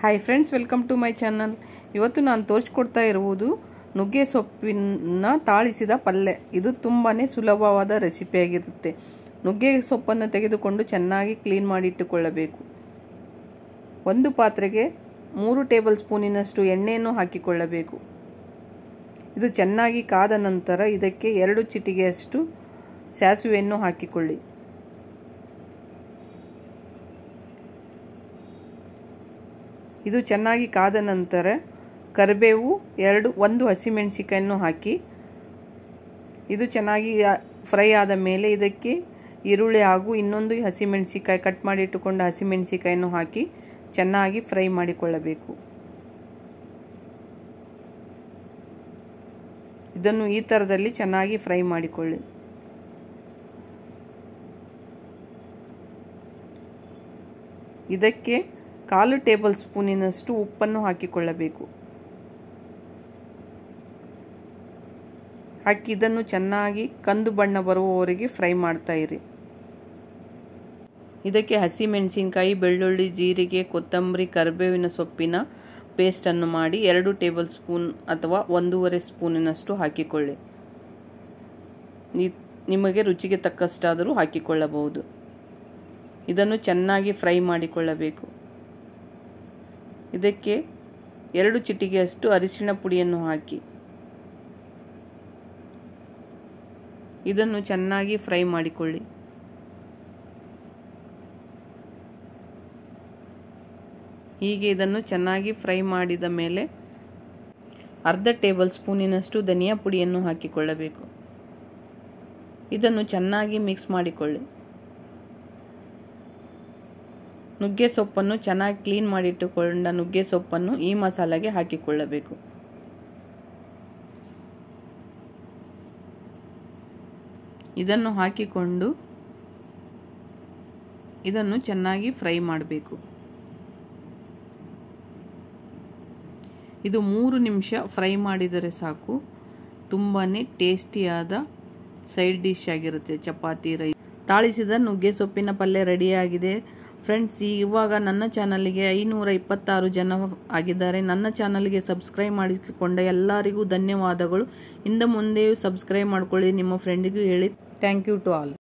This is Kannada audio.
Hi friends, welcome to my channel. ಇವತ್ತು ನಾನು ತೋರಿಸ್ಕೊಡ್ತಾ ಇರುವುದು ನುಗ್ಗೆ ಸೊಪ್ಪಿನ ತಾಳಿಸಿದ ಪಲ್ಯ. ಇದು ತುಂಬಾ ಸುಲಭವಾದ ರೆಸಿಪಿಯಾಗಿರುತ್ತೆ. ನುಗ್ಗೆ ಸೊಪ್ಪನ್ನು ತೆಗೆದುಕೊಂಡು ಚೆನ್ನಾಗಿ ಕ್ಲೀನ್ ಮಾಡಿ ಇಟ್ಟುಕೊಳ್ಳಬೇಕು. ಒಂದು ಪಾತ್ರೆಗೆ 3 ಟೇಬಲ್ ಸ್ಪೂನಿನಷ್ಟು ಎಣ್ಣೆಯನ್ನು ಹಾಕಿಕೊಳ್ಳಬೇಕು. ಇದು ಚೆನ್ನಾಗಿ ಕಾದ ನಂತರ ಇದಕ್ಕೆ 2 ಚಿಟಿಕೆಯಷ್ಟು ಸಾಸಿವೆಯನ್ನು ಹಾಕಿಕೊಳ್ಳಿ. ಇದು ಚೆನ್ನಾಗಿ ಕಾದ ನಂತರ ಕರಿಬೇವು, 1 ಹಸಿಮೆಣಸಿಕಾಯನ್ನು ಹಾಕಿ ಇದು ಚೆನ್ನಾಗಿ ಫ್ರೈ ಆದ ಮೇಲೆ ಇದಕ್ಕೆ ಈರುಳ್ಳಿ ಹಾಗೂ ಇನ್ನೊಂದು ಹಸಿಮೆಣಸಿಕಾಯಿ ಕಟ್ ಮಾಡಿ ಇಟ್ಟುಕೊಂಡ ಹಸಿಮೆಣಸಿಕಾಯನ್ನು ಹಾಕಿ ಚೆನ್ನಾಗಿ ಫ್ರೈ ಮಾಡಿಕೊಳ್ಳಬೇಕು. ಇದನ್ನು ಈ ಥರದಲ್ಲಿ ಚೆನ್ನಾಗಿ ಫ್ರೈ ಮಾಡಿಕೊಳ್ಳಿ. ಇದಕ್ಕೆ 1/4 ಟೇಬಲ್ ಸ್ಪೂನಿನಷ್ಟು ಉಪ್ಪನ್ನು ಹಾಕಿಕೊಳ್ಳಬೇಕು. ಹಾಕಿ ಇದನ್ನು ಚೆನ್ನಾಗಿ ಕಂದು ಬಣ್ಣ ಬರುವವರೆಗೆ ಫ್ರೈ ಮಾಡ್ತಾ ಇರಿ. ಇದಕ್ಕೆ ಹಸಿಮೆಣಸಿನಕಾಯಿ, ಬೆಳ್ಳುಳ್ಳಿ, ಜೀರಿಗೆ, ಕೊತ್ತಂಬರಿ, ಕರಿಬೇವಿನ ಸೊಪ್ಪಿನ ಪೇಸ್ಟನ್ನು ಮಾಡಿ 2 ಟೇಬಲ್ ಸ್ಪೂನ್ ಅಥವಾ 1.5 ಸ್ಪೂನಿನಷ್ಟು ಹಾಕಿಕೊಳ್ಳಿ. ನಿಮಗೆ ರುಚಿಗೆ ತಕ್ಕಷ್ಟಾದರೂ ಹಾಕಿಕೊಳ್ಳಬಹುದು. ಇದನ್ನು ಚೆನ್ನಾಗಿ ಫ್ರೈ ಮಾಡಿಕೊಳ್ಳಬೇಕು. ಇದಕ್ಕೆ 2 ಚಿಟಿಕೆಯಷ್ಟು ಅರಿಶಿಣ ಪುಡಿಯನ್ನು ಹಾಕಿ ಇದನ್ನು ಚೆನ್ನಾಗಿ ಫ್ರೈ ಮಾಡಿಕೊಳ್ಳಿ. ಹೀಗೆ ಇದನ್ನು ಚೆನ್ನಾಗಿ ಫ್ರೈ ಮಾಡಿದ ಮೇಲೆ 1/2 ಟೇಬಲ್ ಸ್ಪೂನಿನಷ್ಟು ಧನಿಯಾ ಪುಡಿಯನ್ನು ಹಾಕಿಕೊಳ್ಳಬೇಕು. ಇದನ್ನು ಚೆನ್ನಾಗಿ ಮಿಕ್ಸ್ ಮಾಡಿಕೊಳ್ಳಿ. ನುಗ್ಗೆ ಸೊಪ್ಪನ್ನು ಚೆನ್ನಾಗಿ ಕ್ಲೀನ್ ಮಾಡಿಟ್ಟುಕೊಂಡ ನುಗ್ಗೆ ಸೊಪ್ಪನ್ನು ಈ ಮಸಾಲೆಗೆ ಹಾಕಿಕೊಳ್ಳಬೇಕು. ಇದನ್ನು ಹಾಕಿಕೊಂಡು ಇದನ್ನು ಚೆನ್ನಾಗಿ ಫ್ರೈ ಮಾಡಬೇಕು. ಇದು 3 ನಿಮಿಷ ಫ್ರೈ ಮಾಡಿದರೆ ಸಾಕು. ತುಂಬಾ ಟೇಸ್ಟಿಯಾದ ಸೈಡ್ ಡಿಶ್ ಆಗಿರುತ್ತೆ. ಚಪಾತಿ, ರೈಸ್. ತಾಳಿಸಿದ ನುಗ್ಗೆ ಸೊಪ್ಪಿನ ಪಲ್ಯ ರೆಡಿಯಾಗಿದೆ ಫ್ರೆಂಡ್ಸ್. ಇವಾಗ ನನ್ನ ಚಾನಲ್ಗೆ 526 ಜನ ಆಗಿದ್ದಾರೆ. ನನ್ನ ಚಾನಲ್ಗೆ ಸಬ್ಸ್ಕ್ರೈಬ್ ಮಾಡಿಕೊಂಡ ಎಲ್ಲರಿಗೂ ಧನ್ಯವಾದಗಳು. ಇನ್ನು ಮುಂದೆಯೂ ಸಬ್ಸ್ಕ್ರೈಬ್ ಮಾಡ್ಕೊಳ್ಳಿ. ನಿಮ್ಮ ಫ್ರೆಂಡಿಗೂ ಹೇಳಿ. Thank you to all.